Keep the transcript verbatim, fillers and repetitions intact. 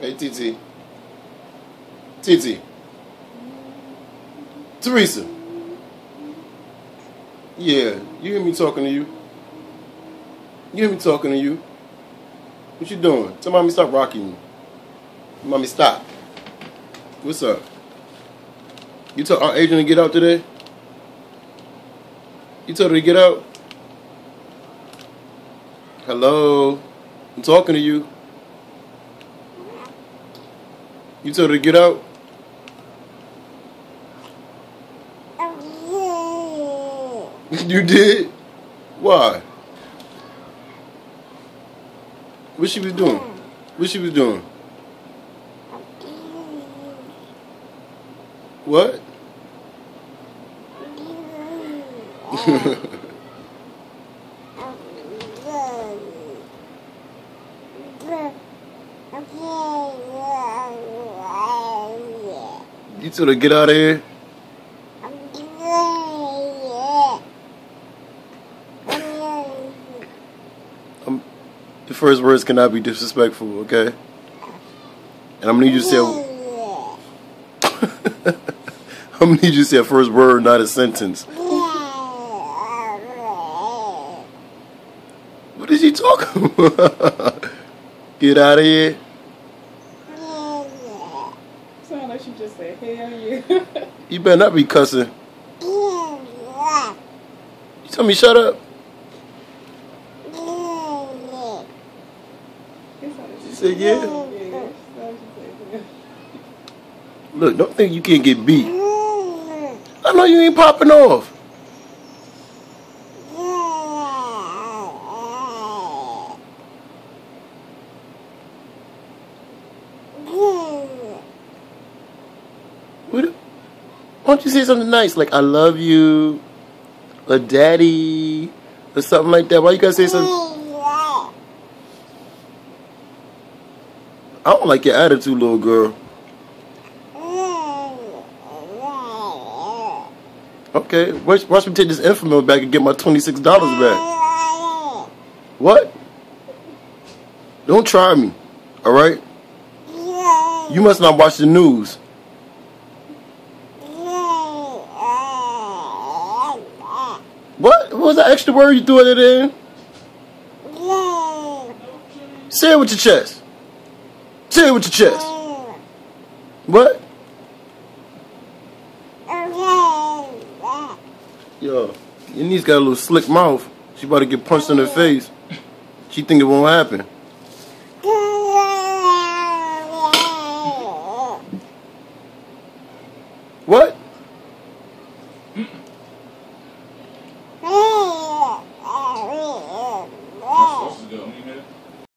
Hey, T T. T T. Teresa. Yeah, you hear me talking to you? You hear me talking to you? What you doing? Tell mommy stop rocking you. Mommy stop. What's up? You told Aunt Adrian to get out today? You told her to get out? Hello? I'm talking to you. You told her to get out? You did? Why? What she was doing? What she was doing? What? You told her to get out of here? Um, the first words cannot be disrespectful, okay? And I'm gonna need you to say a, I'm gonna need you to say a first word, not a sentence. What is he talking about? Get out of here. Sound like she just said, hell yeah. You better not be cussing. You tell me shut up. She said yeah. Look, don't think you can't get beat. I know you ain't popping off. What? Why don't you say something nice like I love you, or daddy, or something like that? Why you gotta say something? I don't like your attitude, little girl. Okay, watch, watch me take this Enfamil back and get my twenty-six dollars back. What? Don't try me, alright? You must not watch the news. What? What was that extra word you threw it in? Say it with your chest. Say it with your chest. What? Yo, your niece got a little slick mouth. She about to get punched in her face. She think it won't happen. What?